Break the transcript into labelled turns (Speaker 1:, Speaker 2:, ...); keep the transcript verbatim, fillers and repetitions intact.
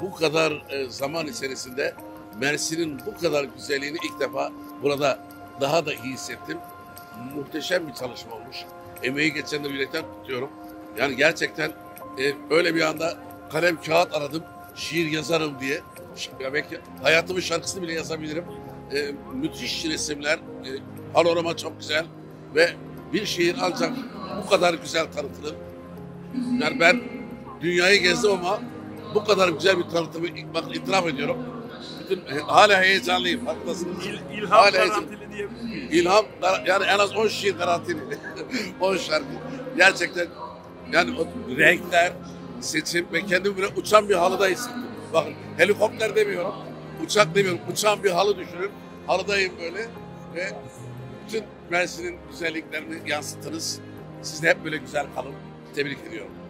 Speaker 1: bu kadar e, zaman içerisinde Mersin'in bu kadar güzelliğini ilk defa burada daha da iyi hissettim. Muhteşem bir çalışma olmuş. Emeği geçenleri yürekten tutuyorum. Yani gerçekten e, öyle bir anda kalem kağıt aradım. Şiir yazarım diye. Ya belki hayatımın şarkısını bile yazabilirim. E, müthiş resimler. E, panorama çok güzel. Ve bir şehir ancak bu kadar güzel tanıtılır. Yani ben dünyayı gezdim ama bu kadar güzel bir tanıtımı bak itiraf ediyorum. Bütün, hala heyecanlıyım. Haklısınız.
Speaker 2: İl, ilham
Speaker 1: Hala
Speaker 2: garantili diyebilir miyiz?
Speaker 1: İlham yani en az on şiir garantili. on şarkı. Gerçekten yani o renkler, seçim ve kendimi böyle uçan bir halıda hissettim. Bakın helikopter demiyorum, uçak demiyorum. Uçan bir halı düşünün. Halıdayım böyle ve bütün Mersin'in güzelliklerini yansıtırız. Siz de hep böyle güzel kalın. Tebrik ediyorum.